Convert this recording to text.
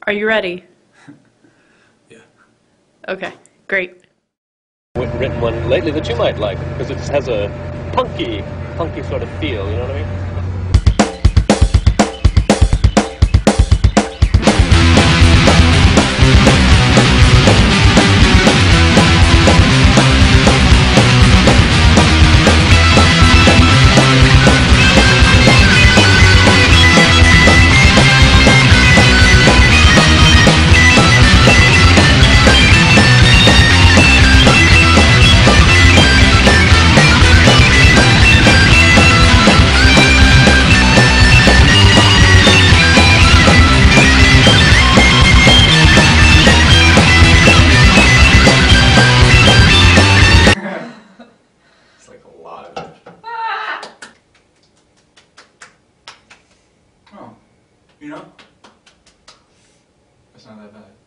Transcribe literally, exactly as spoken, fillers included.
Are you ready? Yeah. Okay, great. Written one lately that you might like, because it has a punky, punky sort of feel, you know what I mean? It's like a lot of it. Oh, you know, that's not that bad.